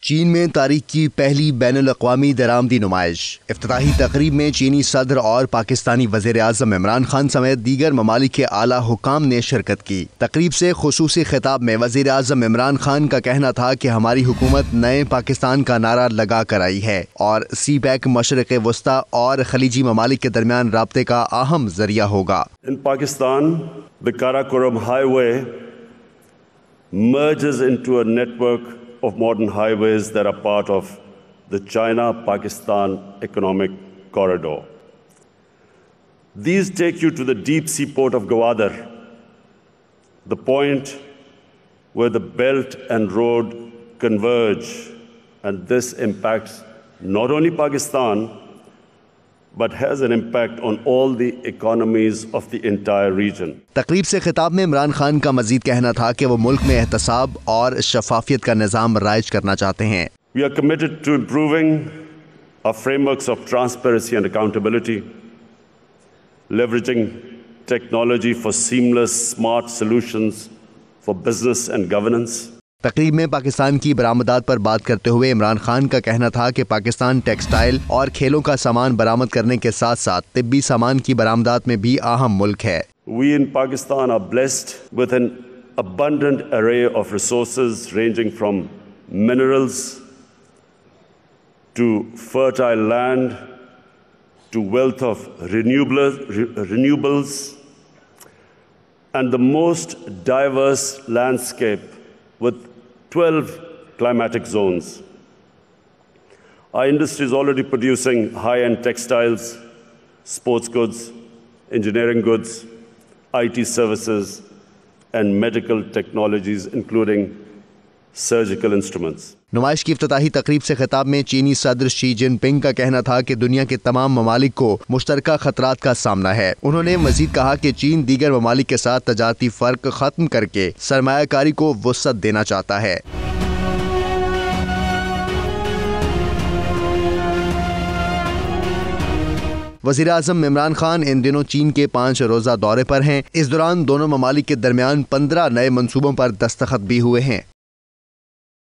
चीन में तारीख की पहली बैनुल-अक़वामी दरामदी नुमाइश। इफ्तिताही तकरीब में चीनी सदर और पाकिस्तानी वज़ीर-ए-आज़म इमरान खान समेत दीगर ममालिक के आला हुकाम ने शिरकत की। तकरीब से खुसूसी खिताब में वज़ीर-ए-आज़म इमरान खान का कहना था कि हमारी हुकूमत नए पाकिस्तान का नारा लगा कर आई है और सी-पैक मशरिक़ वस्ता और खलीजी ममालिक के दरमियान राब्ते का अहम जरिया होगा। In Pakistan, the Karakoram Highway merges into a network of modern highways that are part of the China-Pakistan Economic Corridor. These take you to the deep sea port of Gwadar, the point where the belt and road converge, and this impacts not only Pakistan, but has an impact on all the economies of the entire region. तकरीब से खिताब में इमरान खान का मजीद कहना था कि वो मुल्क में एहतसाब और शफाफियत का निज़ाम राइज करना चाहते हैं। We are committed to improving our frameworks of transparency and accountability, leveraging technology for seamless, smart solutions for business and governance. तकरीब में पाकिस्तान की बरामदात पर बात करते हुए इमरान खान का कहना था कि पाकिस्तान टेक्सटाइल और खेलों का सामान बरामद करने के साथ साथ तिब्बी सामान की बरामदात में भी अहम मुल्क है। We in Pakistan are blessed with an abundant array of resources ranging from minerals to fertile land to wealth of renewables and the most diverse landscape with 12 climatic zones. Our industry is already producing high-end textiles, sports goods, engineering goods, IT services, and medical technologies, including surgical instruments. नुमाइश की इफ्तिताही तकरीब से खिताब में चीनी सदर Xi Jinping का कहना था कि दुनिया के तमाम ममालिक को मुश्तरका खतरात का सामना है। उन्होंने मजीद कहा कि चीन दीगर ममालिक के साथ तजारती फर्क खत्म करके सरमायाकारी को वुसअत देना चाहता है। वज़ीर-ए-आज़म इमरान खान इन दिनों चीन के 5 रोज़ा दौरे पर हैं। इस दौरान दोनों ममालिक के दरमियान 15 नए मंसूबों पर दस्तखत भी हुए हैं।